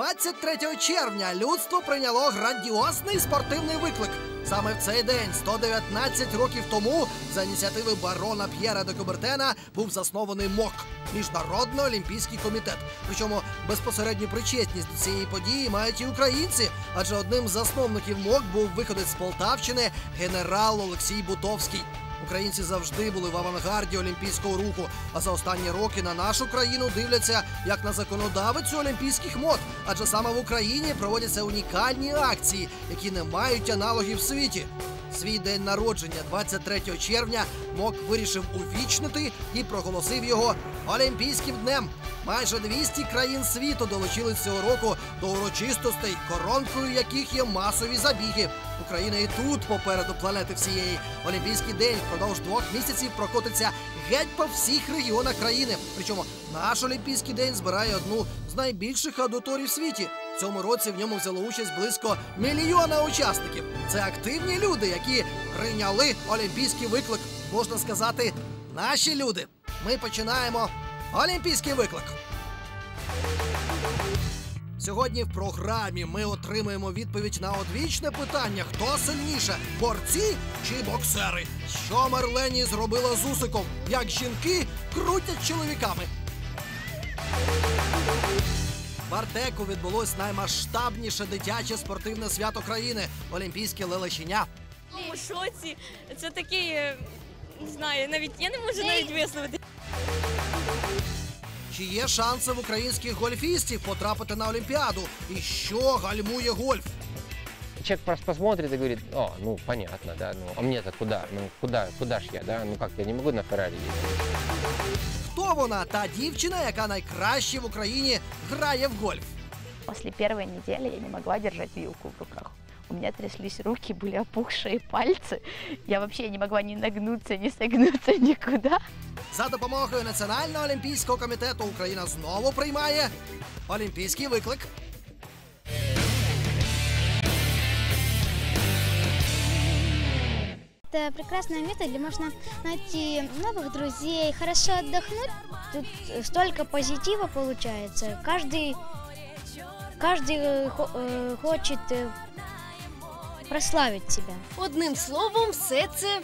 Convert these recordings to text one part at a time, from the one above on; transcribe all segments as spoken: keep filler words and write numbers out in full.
двадцять третього червня людство прийняло грандіозний спортивний виклик. Саме в цей день, сто дев'ятнадцять років тому, за ініціативи барона П'єра де Кубертена був заснований МОК – Міжнародний олімпійський комітет. Причому безпосередню причетність до цієї події мають і українці, адже одним з засновників МОК був виходець з Полтавщини генерал Олексій Бутовський. Українці завжди були в авангарді олімпійського руху, а за останні роки на нашу країну дивляться як на законодавицю олімпійських мод, адже саме в Україні проводяться унікальні акції, які не мають аналогів в світі. Свій день народження, двадцять третього червня, МОК вирішив увічнити і проголосив його Олімпійським днем. Майже двісті країн світу долучились цього року до урочистостей, коронкою яких є масові забіги. Україна і тут попереду планети всієї. Олімпійський день впродовж двох місяців прокотиться геть по всіх регіонах країни. Причому наш Олімпійський день збирає одну з найбільших аудиторій в світі. В цьому році в ньому взяло участь близько мільйона учасників. Це активні люди, які прийняли олімпійський виклик. Можна сказати, наші люди. Ми починаємо Олімпійський виклик. Сьогодні в програмі ми отримаємо відповідь на одвічне питання: хто сильніше – борці чи боксери? Що Мерлені зробила з Усиком? Як жінки крутять чоловіками? В Артеку відбулось наймасштабніше дитяче спортивне свято країни – Олімпійське лелеченя. У шоці. Це такий, не знаю, навіть я не можу навіть висловити. Чи є шанси в українських гольфістів потрапити на Олімпіаду? І що гальмує гольф? Человек просто посмотрит и говорит: о, ну понятно, да, ну а мне-то куда? Ну куда, куда ж я, да? Ну как, я не могу на Феррарі їздити. Хто вона, та дівчина, яка найкраще в Україні грає в гольф? После первой недели я не могла держать вилку в руках. У меня тряслись руки, были опухшие пальцы. Я вообще не могла ни нагнуться, ни согнуться никуда. За допомогою Національного олімпійського комітету Україна знову приймає олімпійський виклик. Это прекрасное место, где можно найти новых друзей, хорошо отдохнуть. Тут столько позитива получается. Каждый, каждый хочет прославить себя. Одним словом, все це...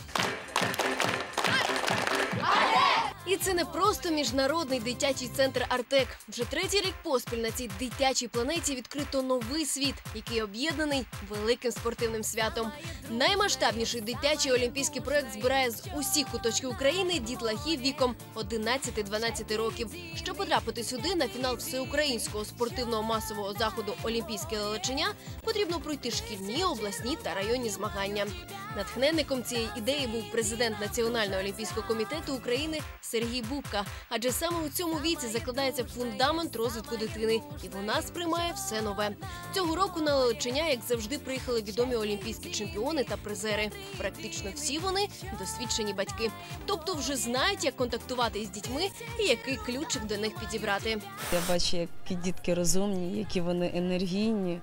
І це не просто міжнародний дитячий центр «Артек». Вже третій рік поспіль на цій дитячій планеті відкрито новий світ, який об'єднаний великим спортивним святом. Наймасштабніший дитячий олімпійський проєкт збирає з усіх куточків України дітлахів віком одинадцяти-дванадцяти років. Щоб потрапити сюди на фінал всеукраїнського спортивного масового заходу «Олімпійське лелеченя», потрібно пройти шкільні, обласні та районні змагання. Натхненником цієї ідеї був президент Національного олімпійського комітету України Сергій Бубка. Адже саме у цьому віці закладається фундамент розвитку дитини. І вона сприймає все нове. Цього року на лелеченя, як завжди, приїхали відомі олімпійські чемпіони та призери. Практично всі вони – досвідчені батьки. Тобто вже знають, як контактувати із дітьми і який ключик до них підібрати. Я бачу, які дітки розумні, які вони енергійні.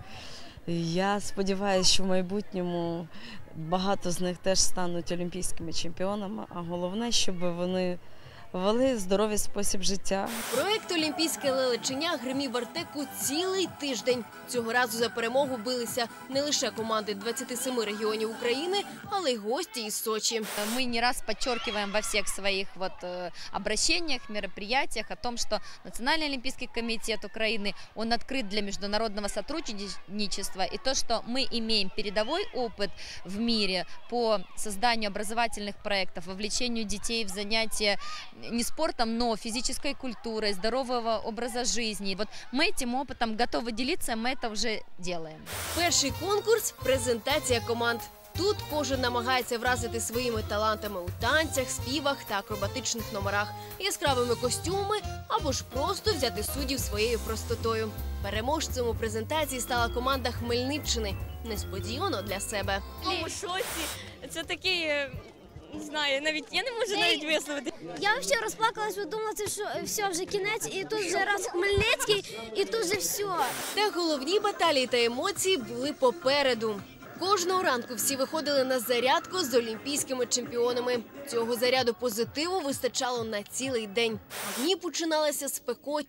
Я сподіваюся, що в майбутньому багато з них теж стануть олімпійськими чемпіонами, а головне, щоб вони вели здоровий спосіб життя. Проєкт «Олімпійське лелеченя» гримів в Артеку цілий тиждень. Цього разу за перемогу билися не лише команди двадцяти семи регіонів України, але й гості із Сочі. Мы не раз подчеркиваем во всех своих вот обращениях, мероприятиях о том, что Национальный олимпийский комитет Украины, он открыт для международного сотрудничества, и то, что мы имеем передовой опыт в мире по созданию образовательных проектов, вовлечению детей в занятия не спортом, но физической культурой, здорового образа жизни. Вот мы этим опытом готовы делиться, мы это уже делаем. Перший конкурс – презентація команд. Тут кожен намагається вразити своїми талантами у танцях, співах та акробатичних номерах, яскравими костюмами або ж просто взяти суддів своєю простотою. Переможцем у презентації стала команда Хмельниччини. Несподівано для себе. У шоці. Це такий... Не знаю, навіть я не можу навіть висловити. Я взагалі розплакалась, бо думала, що все, вже кінець, і тут вже раз Хмельницький, і тут вже все. Та головні баталії та емоції були попереду. Кожного ранку всі виходили на зарядку з олімпійськими чемпіонами. Цього заряду позитиву вистачало на цілий день. Дні починалися спекотні,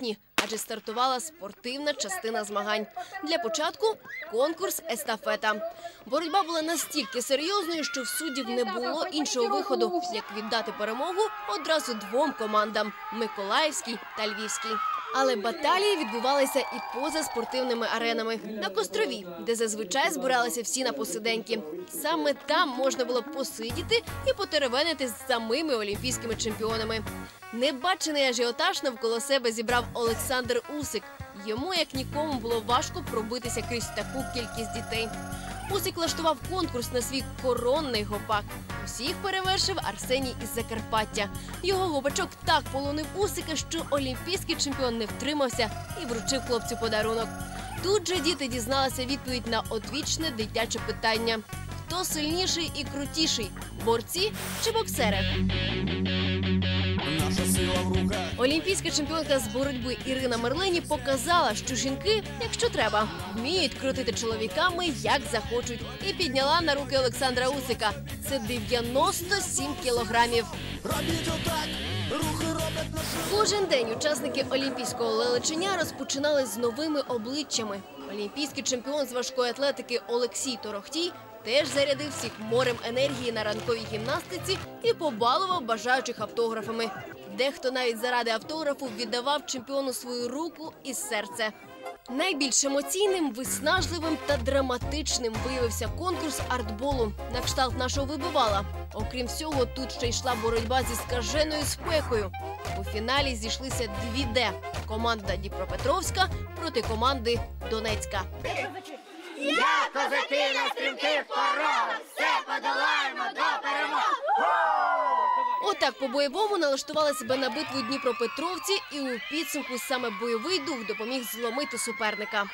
адже стартувала спортивна частина змагань. Для початку – конкурс «Естафета». Боротьба була настільки серйозною, що в суддів не було іншого виходу, як віддати перемогу одразу двом командам – Миколаївській та Львівській. Але баталії відбувалися і поза спортивними аренами. На Кострові, де зазвичай збиралися всі на посиденьки. Саме там можна було посидіти і потеревенити з самими олімпійськими чемпіонами. Небачений ажіотаж навколо себе зібрав Олександр Усик. Йому, як нікому, було важко пробитися крізь таку кількість дітей. Усик влаштував конкурс на свій коронний гопак. Усіх перевершив Арсеній із Закарпаття. Його гопачок так полонив Усика, що олімпійський чемпіон не втримався і вручив хлопцю подарунок. Тут же діти дізналися відповідь на одвічне дитяче питання. Хто сильніший і крутіший – борці чи боксери? Олімпійська чемпіонка з боротьби Ірина Мерлені показала, що жінки, якщо треба, вміють крутити чоловіками, як захочуть. І підняла на руки Олександра Усика. Це дев'яносто сім кілограмів. Кожен день учасники олімпійського лелечення розпочинали з новими обличчями. Олімпійський чемпіон з важкої атлетики Олексій Торохтій теж зарядив всіх морем енергії на ранковій гімнастиці і побалував бажаючих автографами. Дехто навіть заради автографу віддавав чемпіону свою руку і серце. Найбільш емоційним, виснажливим та драматичним виявився конкурс артболу на кшталт нашого вибивала. Окрім всього, тут ще йшла боротьба зі скаженою спекою. У фіналі зійшлися дві «Д» – команда Дніпропетровська проти команди Донецька. Я козаки на стрімких порогах, все подолаємо до перемоги! Отак по-бойовому налаштували себе на битву дніпропетровці, і у підсумку саме бойовий дух допоміг зломити суперника.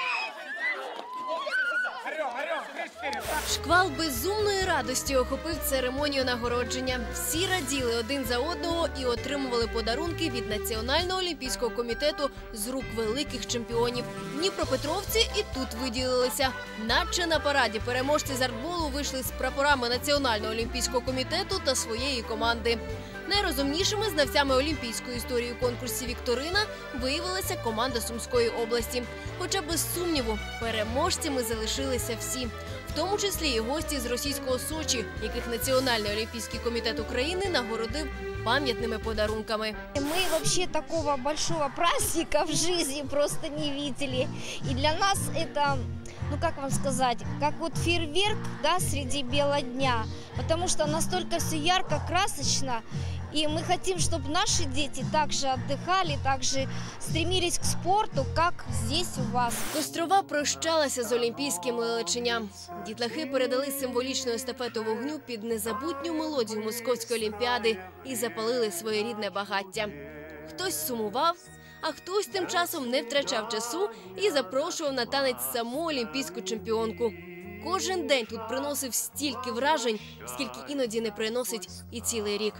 Шквал безумної радості охопив церемонію нагородження. Всі раділи один за одного і отримували подарунки від Національного олімпійського комітету з рук великих чемпіонів. Дніпропетровці і тут виділилися. Наче на параді переможці з артболу вийшли з прапорами Національного олімпійського комітету та своєї команди. Найрозумнішими знавцями олімпійської історії у конкурсі «Вікторина» виявилася команда Сумської області. Хоча без сумніву, переможцями залишилися всі. В тому числі і гості з російського Сочі, яких Національний олімпійський комітет України нагородив пам'ятними подарунками. Мы вообще такого большого праздника в жизни просто не видели. И для нас это, ну как вам сказать, как вот фейерверк, да, среди бела дня. Потому что настолько все ярко, красочно. И мы хотим, чтобы наши дети также отдыхали, также стремились к спорту, как здесь у вас. Кострова прощалася з олімпійським лелеченням. Дітлахи передали символічну естафету вогню під незабутню мелодію Московської олімпіади і запалили своєрідне багаття. Хтось сумував, а хтось тим часом не втрачав часу і запрошував на танець саму олімпійську чемпіонку. Кожен день тут приносив стільки вражень, скільки іноді не приносить і цілий рік.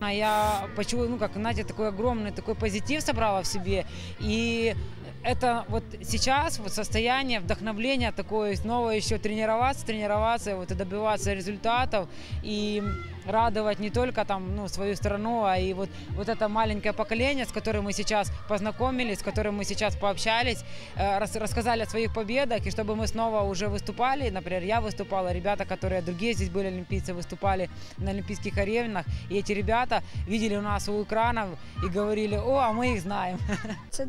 Я почула, ну как, знаете, такой огромный такой позитив собрала в себе, и это вот сейчас вот состояние вдохновления такое, снова еще тренироваться, тренироваться, вот и добиваться результатов, и радовать не только там, ну, свою страну, а и вот, вот это маленькое поколение, с которым мы сейчас познакомились, с которым мы сейчас пообщались, рас, рассказали о своих победах, и чтобы мы снова уже выступали, например, я выступала, ребята, которые другие здесь были олимпийцы, выступали на олимпийских аренах, и эти ребята видели у нас у экранов и говорили: о, а мы их знаем. Це,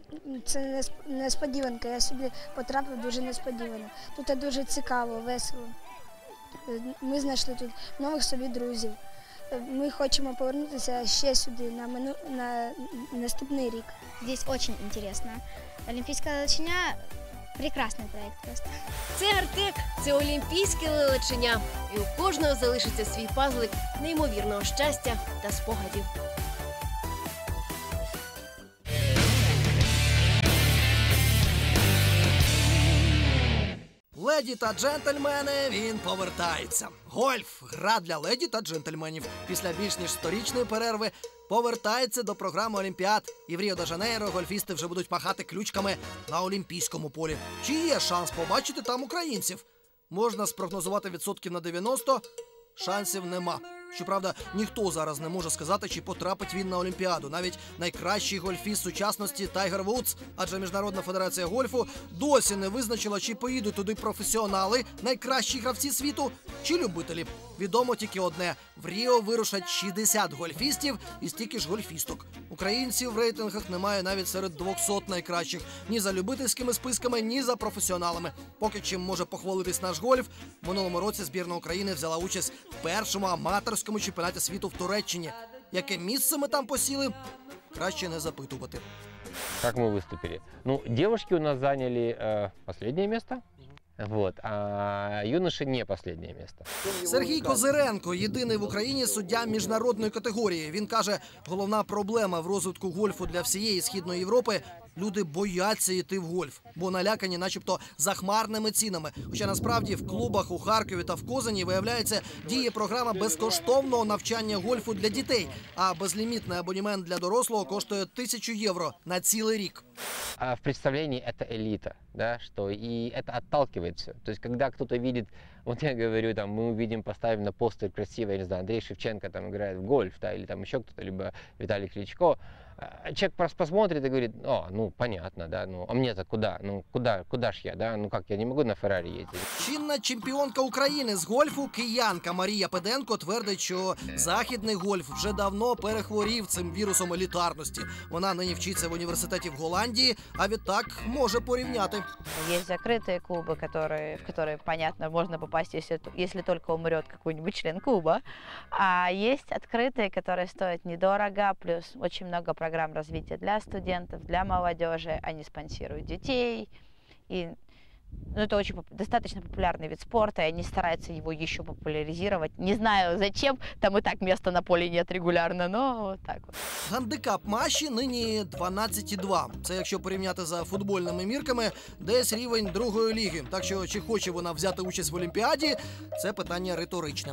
це несподіванка, я сюди потрапив дуже несподівано. Тут дуже цікаво, весело. Ми знайшли тут нових собі друзів. Ми хочемо повернутися ще сюди на, мину... на наступний рік. Здесь очень интересно. Олимпийская лелечня – прекрасный проект просто. Це Артек, це олімпійське лелечення. І у кожного залишиться свій пазлик неймовірного щастя та спогадів. Леді та джентльмени, він повертається. Гольф – гра для леді та джентльменів. Після більш ніж сторічної перерви повертається до програми Олімпіад. І в Ріо-де-Жанейро гольфісти вже будуть махати ключками на олімпійському полі. Чи є шанс побачити там українців? Можна спрогнозувати відсотків на дев'яносто, шансів нема. Щоправда, ніхто зараз не може сказати, чи потрапить він на Олімпіаду. Навіть найкращий гольфіст сучасності Тайгер Вудс, адже Міжнародна федерація гольфу досі не визначила, чи поїдуть туди професіонали, найкращі гравці світу, чи любителі. Відомо тільки одне – в Ріо вирушать шістдесят гольфістів і стільки ж гольфісток. Українців в рейтингах немає навіть серед двохсот найкращих. Ні за любительськими списками, ні за професіоналами. Поки чим може похвалитись наш гольф, в минулому році збірна України взяла участь в першому аматорському чемпіонаті світу в Туреччині. Яке місце ми там посіли, краще не запитувати. Как мы выступили? Ну, девушки у нас заняли э, последнее место. Вот, а юноши не последнее место. Сергій Козиренко – єдиний в Україні суддя міжнародної категорії. Він каже, головна проблема в розвитку гольфу для всієї Східної Європи – люди бояться йти в гольф, бо налякані начебто захмарними цінами. Хоча насправді в клубах у Харкові та в Козані, виявляється, діє програма безкоштовного навчання гольфу для дітей, а безлімітний абонемент для дорослого коштує тисячу євро на цілий рік. А в представлении это элита, да, что и это отталкивает все. То есть, когда кто-то видит, вот я говорю, там, мы увидим, поставим на постер красиво, я не знаю, Андрей Шевченко там играет в гольф, да, или там еще кто-то, либо Виталий Кличко, человек просто посмотрит и говорит, о, ну, понятно, да, ну, а мне-то куда, ну, куда, куда ж я, да, ну, как, я не могу на Феррарі їздити. Чинна чемпіонка України з гольфу, киянка Марія Педенко твердить, що західний гольф вже давно перехворів цим вірусом елітарності. Вона нині вчиться в університеті в Голландії, а відтак може порівняти. Есть закрытые клубы, которые, в которые, понятно, можно попасть, если, если только умрет какой-нибудь член клуба. А есть открытые, которые стоят недорого, плюс очень много программ развития для студентов, для молодежи. Они спонсируют детей. И, ну, это очень достаточно популярный вид спорта, и они стараются его еще популяризировать. Не знаю зачем, там и так места на поле нет регулярно, но вот так вот. Гандикап Маші нині дванадцять і два. Це якщо порівняти за футбольними мірками, десь рівень другої ліги. Так що, чи хоче вона взяти участь в Олімпіаді, це питання риторичне.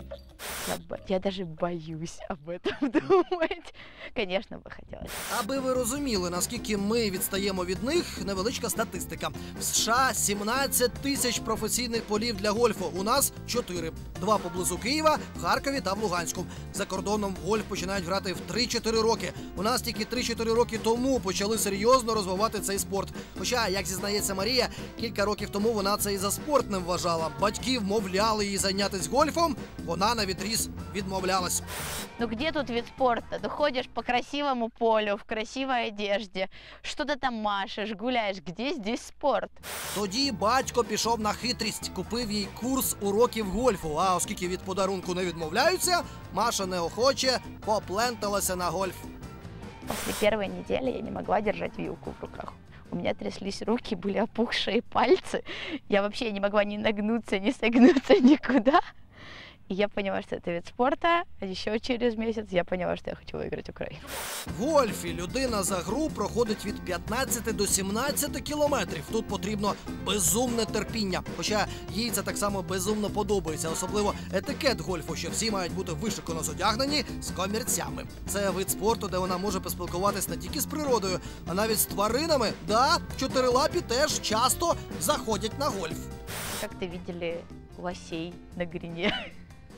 Я, я даже боюсь об этом думать. Конечно, бы хотелось. Аби ви розуміли, наскільки ми відстаємо від них, невеличка статистика. В США сімнадцять тисяч професійних полів для гольфу. У нас чотири. Два поблизу Києва, в Харкові та в Луганську. За кордоном в гольф починають грати в три-чотири роки. У нас тільки три-чотири роки тому почали серйозно розвивати цей спорт. Хоча, як зізнається Марія, кілька років тому вона це і за спорт не вважала. Батьки вмовляли її зайнятися гольфом, вона на відріз відмовлялась. Ну где тут вид спорта? Ты ходишь по красивому полю, в красивой одежде, что-то там машешь, гуляешь. Где здесь спорт? Тоді батько пішов на хитрість, купив їй курс уроків гольфу. А оскільки від подарунку не відмовляються, Маша неохоче попленталася на гольф. После первой недели я не могла держать вилку в руках. У меня тряслись руки, были опухшие пальцы. Я вообще не могла ни нагнуться, ни согнуться никуда. И я поняла, что это вид спорта, а еще через месяц я поняла, что я хочу выиграть Украину. В гольфі людина за гру проходить від п'ятнадцяти до сімнадцяти кілометрів. Тут потрібно безумне терпіння. Хоча їй це так само безумно подобається. Особливо етикет гольфу, що всі мають бути вишикано зодягнені з комірцями. Це вид спорту, де вона може поспілкуватись не тільки з природою, а навіть з тваринами. Да, чотирилапі теж часто заходять на гольф. Как-то видели лосей на грине.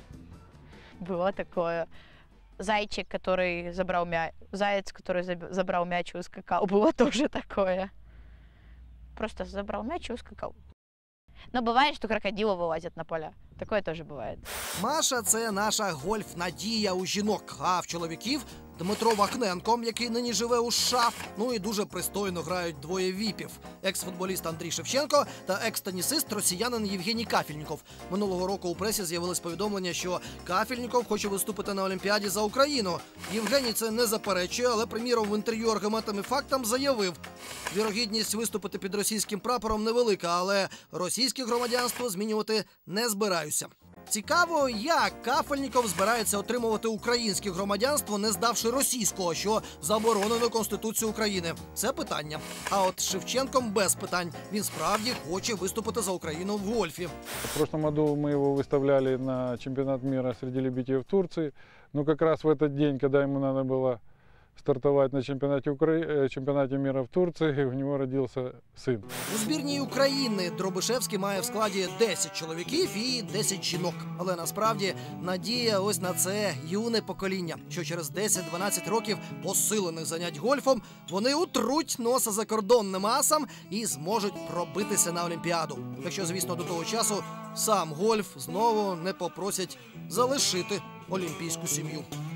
Было такое. Зайчик, который забрал мяч, заяц, который забрал мяч и ускакал, было тоже такое. Просто забрал мяч и ускакал. Но бывает, что крокодилы вылазят на поля. Такое тоже бывает. Маша – це наша гольф-надія у жінок, а в чоловіків – Дмитро Вахненко, який нині живе у США. Ну і дуже пристойно грають двоє віпів. Екс-футболіст Андрій Шевченко та екс-тенісист росіянин Євгеній Кафельніков. Минулого року у пресі з'явилось повідомлення, що Кафельніков хоче виступити на Олімпіаді за Україну. Євгеній це не заперечує, але, приміром, в інтерв'ю аргументами фактам заявив: вірогідність виступити під російським прапором невелика, але російське громадянство змінювати не збираюся. Цікаво, як Кафельніков збирається отримувати українське громадянство, не здавши російського, що заборонено Конституцією України. Це питання. А от з Шевченком без питань. Він справді хоче виступити за Україну в гольфі. В прошлом году мы его выставляли на чемпионат мира среди любителей в Турции. Но как раз в этот день, когда ему надо было стартовать на чемпионате, Укра... чемпионате мира в Турции. У него родился сын. У збірній України Дробишевський має в складі десять чоловіків і десять жінок. Але насправді надія ось на це юне покоління, що через десять-дванадцять років посилених занять гольфом вони утруть носа закордонним асам і зможуть пробитися на Олімпіаду. Якщо, звісно, до того часу сам гольф знову не попросять залишити олімпійську сім'ю.